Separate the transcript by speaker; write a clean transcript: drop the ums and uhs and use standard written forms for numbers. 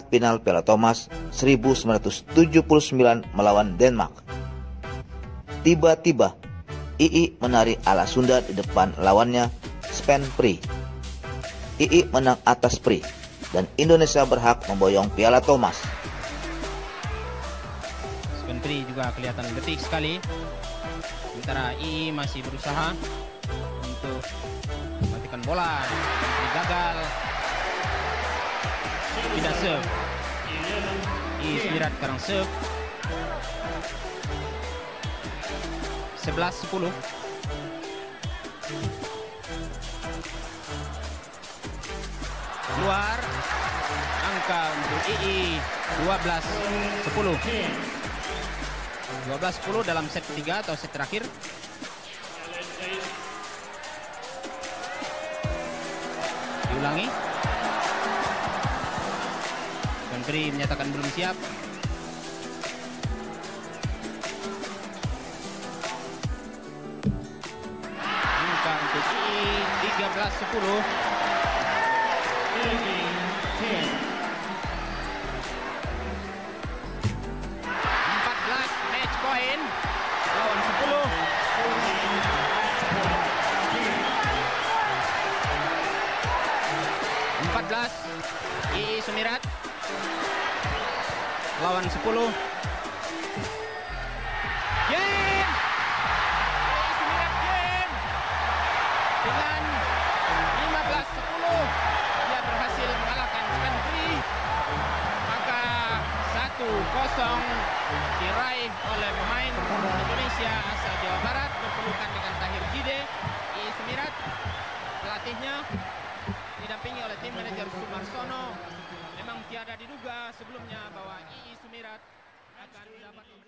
Speaker 1: final Piala Thomas 1979 melawan Denmark. Tiba-tiba, II menari ala Sunda di depan lawannya Sven Pri. II menang atas Pri, dan Indonesia berhak memboyong Piala Thomas.
Speaker 2: Sven Pri juga kelihatan detik sekali. Sementara II masih berusaha untuk mematikan bola. Gagal. Tidak serve. II Sumirat sekarang serve. 11-10. Keluar. Angka untuk II 12-10. 12-10 dalam set ketiga atau set terakhir. Diulangi. Sven Pri menyatakan belum siap. Angka untuk II 13-10. 14 match point lawan 10. II Sumirat lawan 10. Game! II Sumirat game! Dengan 15-10 dia berhasil mengalahkan Sven Pri. Maka 1-0 diraih oleh pemain Indonesia asal Jawa Barat berpelukan dengan Tahir Jide. II Sumirat, pelatihnya didampingi oleh tim manajer Sumarsono. Memang tiada diduga sebelumnya bahwa II Sumirat akan dapat